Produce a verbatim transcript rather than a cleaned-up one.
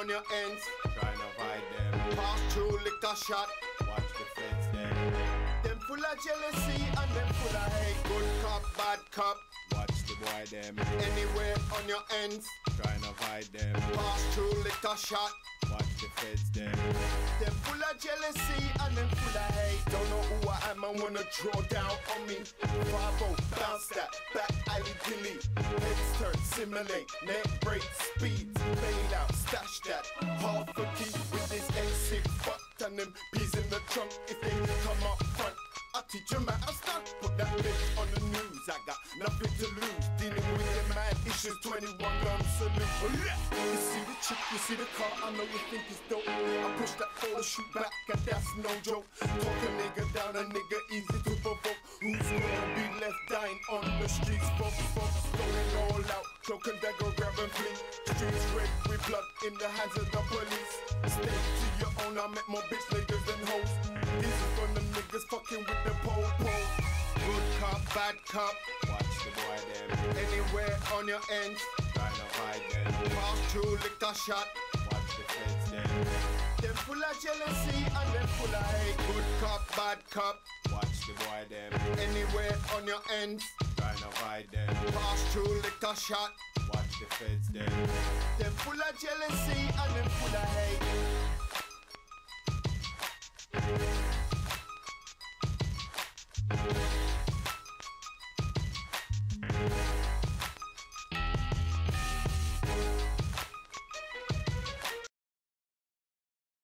on your ends, trying to fight them. pass through liquor shot. Watch the feds them. Them full of jealousy and them full of hate. Good cop, bad cop. Watch the boy them. Anywhere on your ends, Trying to fight them. pass through liquor shot. Watch the feds them. Them full of jealousy and them full of hate. Don't know who I am and wanna draw down on me. Bravo, bounce that, back alley dilly. Heads turn, simulate, neck break, speeds. Bail out, stash that, half a key with this X six fucked and them peas in the trunk. If they come up front, I'll teach them how to stunt. Put that bitch on the news, I got nothing to lose. Dealing with the mad issues, twenty-one gun salute. You see the chick, you see the car, I know you think it's dope. I push that photo shoot back and that's no joke. Talk a nigga down, a nigga easy to provoke. Who's gonna be left dying on the streets? Folks, folks, going all out. Cloak and dagger, grab and flee. Streets red with blood in the hands of the police. Stay to your own, I met more bitch niggas than hoes. This is from them niggas fucking with the po-po. Good cop, bad cop. Watch the boy them. Anywhere on your ends, Trying to fight them. pass through liquor shot. Watch the feds them. Them full of jealousy and them full of hate. Good cop, bad cop. Watch the boy them. Anywhere on your ends, Trying to fight them. pass through liquor shot. Watch the feds them. Them full of jealousy and them full of hate.